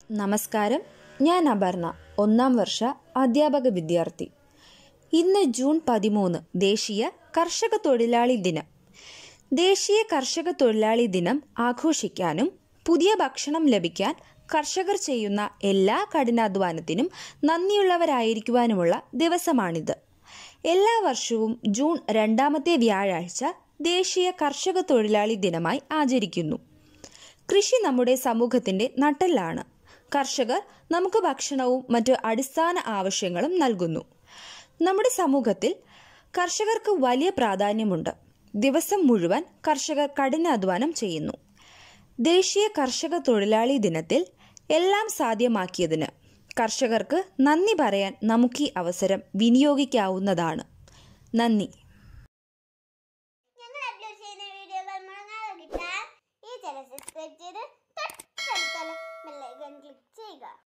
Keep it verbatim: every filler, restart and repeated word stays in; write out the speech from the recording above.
നമസ്കാരം, ഞാൻ അപർണ, ഒന്നാം വർഷ അധ്യാപക വിദ്യാർത്ഥി. ഇന്ന് ജൂൺ പതിമൂന്ന്, ദേശീയ കർഷക തൊഴിലാളി ദിനം. ദേശീയ കർഷക തൊഴിലാളി ദിനം ആഘോഷിക്കാനും പുതിയ ഭക്ഷണം ലഭിക്കാൻ കർഷകർ ചെയ്യുന്ന എല്ലാ കഠിനാധ്വാനത്തിനും നന്ദിയുള്ളവരായിരിക്കുവാനുമുള്ള ദിവസമാണിത്. എല്ലാ വർഷവും ജൂൺ രണ്ടാമത്തെ വ്യാഴാഴ്ച ദേശീയ കർഷക തൊഴിലാളി ദിനമായി ആചരിക്കുന്നു. കൃഷി നമ്മുടെ സമൂഹത്തിന്റെ നട്ടെല്ലാണ്. കർഷകർ നമുക്ക് ഭക്ഷണവും മറ്റ് അടിസ്ഥാന ആവശ്യങ്ങളും നൽകുന്നു. നമ്മുടെ സമൂഹത്തിൽ കർഷകർക്ക് വലിയ പ്രാധാന്യമുണ്ട്. ദിവസം മുഴുവൻ കർഷകർ കഠിനാധ്വാനം ചെയ്യുന്നു. ദേശീയ കർഷക തൊഴിലാളി ദിനത്തിൽ എല്ലാം സാധ്യമാക്കിയതിന് കർഷകർക്ക് നന്ദി പറയാൻ നമുക്ക് ഈ അവസരം വിനിയോഗിക്കാവുന്നതാണ്. നന്ദി. ഞങ്ങൾ അപ്ലോഡ് ചെയ്യുന്ന വീഡിയോകൾ മുടങ്ങാതെ കിട്ടാൻ ഈ ചാനൽ സബ്സ്ക്രൈബ് ചെയ്ത്